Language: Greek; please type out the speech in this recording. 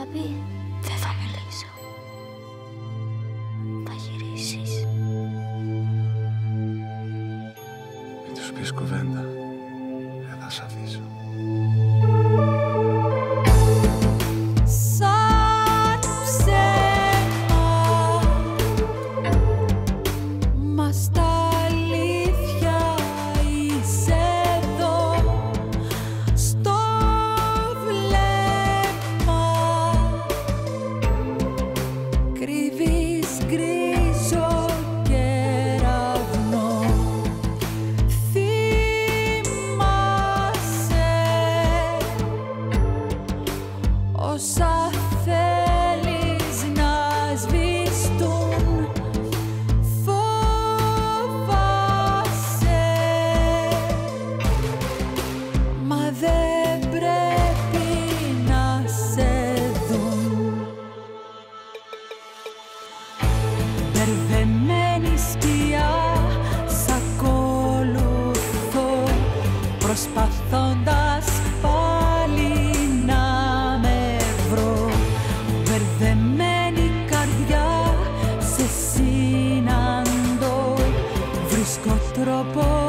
αγάπη, δεν θα μιλήσω. Θα γυρίσεις. Μην τους πεις κουβέντα. Δεν θα σ' αφήσω. Σαν ψέμα, μα στα αλήθεια είσαι εδώ, στο βλέμμα κρύβεις γκρίζο κεραυνό. Όσα θέλεις να σβηστούν, φοβάσαι, μα δεν πρέπει να σε δουν. Μπερδεμένη σκιά σ' ακολουθώ, προσπαθώντας πάλι να με βρω. Μπερδεμένη καρδιά σε συναντώ, βρίσκω τρόπο